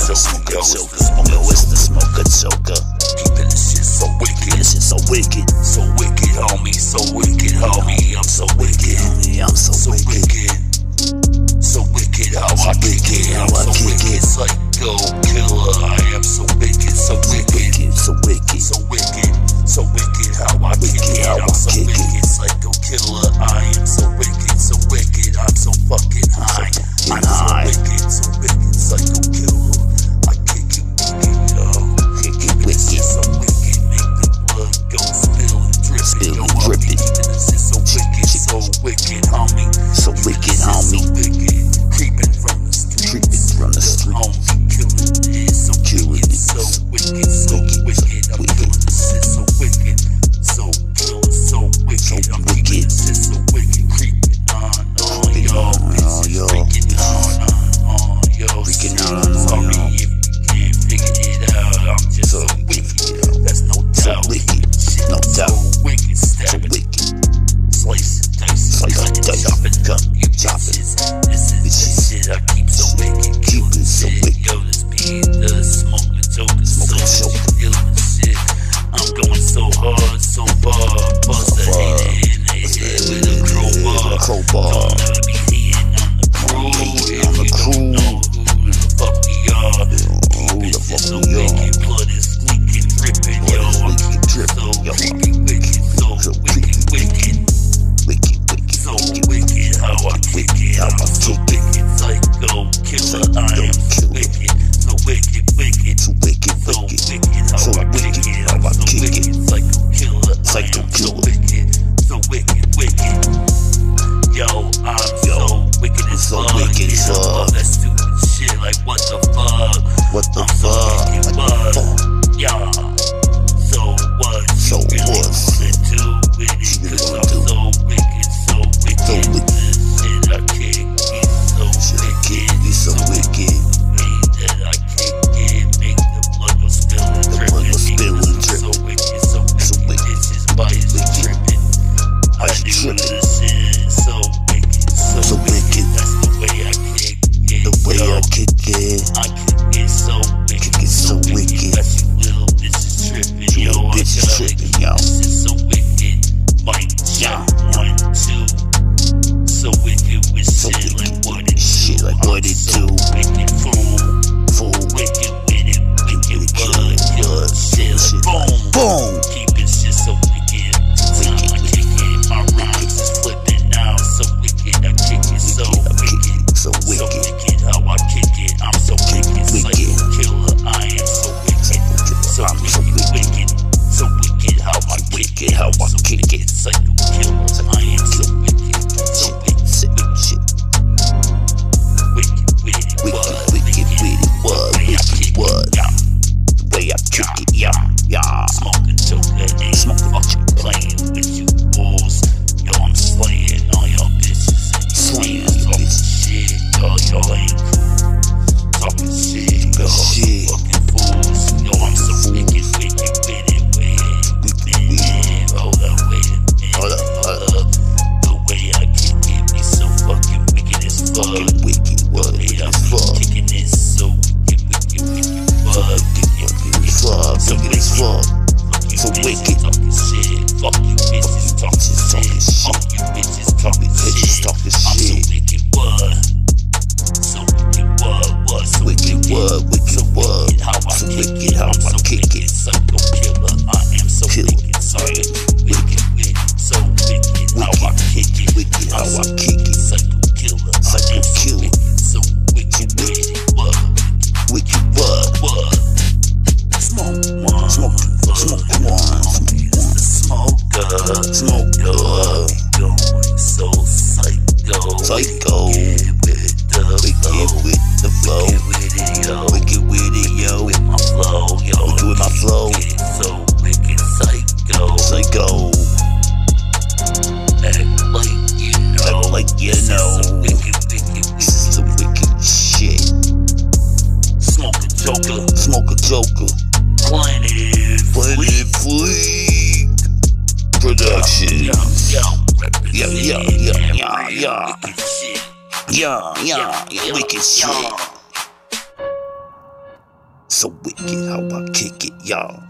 Smoka Joka. Yo, it's the Smoka Joka. Keeping this shit so wicked. This shit so wicked. So wicked, homie. So wicked, homie. I'm so wicked. I'm so wicked. So wicked how I kick it. I'm so wicked. Psycho killer. I am so wicked. So wicked. So wicked. So wicked. So wicked how I kick it. I'm so wicked. Psycho killer. I am so wicked. So wicked. I'm so fucking high. I'm so wicked. So wicked. Psycho killer. I kick it wicked, yo. Kick it wicked. So wicked. Make the blood go spill and drip. Yo, I'm keeping this shit so wicked. So wicked, homie. So wicked, homie. So wicked. Creeping from the streets. Homie, killing it. So wicked. So wicked. So wicked. I'm killing this shit so wicked. So killer. So wicked. I'm keeping this shit so wicked. Creeping on, yo. Bitches freaking on, yo. Sorry if you can't figure it out. I'm just so wicked. That's no doubt. No doubt. So wicked. Stabbing. Slice it, dice it, cut it, chop it up. You chop it. This is the shit I keep so wicked. Killing shit. Yo, this be the Smoka Joka. So killing shit. I'm going so hard, so far. Bust a hater in the head with a crowbar. Don't ever be hating on the crew. If you don't know who the fuck we are, keeping shit so wicked. Blood is leaking, dripping. Yo, I'm so creepy wicked. So wicked, wicked. So wicked how I kick it. I'm so wicked. Psycho killer. I am so wicked. So wicked, wicked. So wicked how I kick it. I'm so wicked. Psycho killer. I am so wicked. So wicked, wicked. Yo, I'm so wicked as fuck. Yeah, I love that stupid shit. Like what the fuck? What the fuck? Yeah. So what? So what? Do with it? 'Cause I'm so wicked. So wicked. This shit I kick it. So wicked. So wicked. The way that I kick it, make the blood go spill and dripping. So wicked. So wicked. This is bias dripping. I do this shit so wicked. So wicked. That's the way I kick it. The way I kick it. I kick it so wicked. So wicked. That's you little bitches tripping. Yo, I gotta kick this shit so wicked. Mic check 1, 2. So wicked with shit like what it do. Like what it do. Wicked fool. Wicked with it. Wicked bud. Yo, shit like boom. Boom. Keeping shit so wicked. Time I kick it. My rhymes is flipping now. So wicked. I kick it so wicked. So wicked how I kick it. I'm so wicked. Psycho killer. I am so wicked. So wicked. So wicked how I kick it. How I kick it. Psycho killer. I am so wicked. So wicked. The way I kick it, yeah. Smoka Joka ain't fucking playing with you bulls. Yo, I'm slaying all y'all bitches and slaying talking shit. Y'all ain't cool. Talking shit, y'all fucking fools. Yo, I'm so wicked with it. Wait. Hold up, wait a minute. Hold up. The way I kick it be so fucking wicked as fuck. The way I be kicking it so wicked, fuck. So wicked. Talking shit. Fuck you bitches talking shit. Fuck you bitches talking shit. I'm so wicked, what? So wicked, what? So wicked, what? How I kick it. I'm so wicked. Psycho killer. I am so wicked. Sorry. Wicked. So wicked. How I kick it. Wicked. How I kick it. Psycho killer. I am so wicked. So wicked. What? Wicked, what? Smoke one. Smoka. Going so psycho. Wicked with the flow. Wicked with it, yo. With my flow, yo. Wicked with my flow. So wicked, psycho. Act like you know. This is some wicked shit. Smoka Joka. Planet Fleek Production. Yeah. Wicked shit. so wicked. How I kick it, y'all.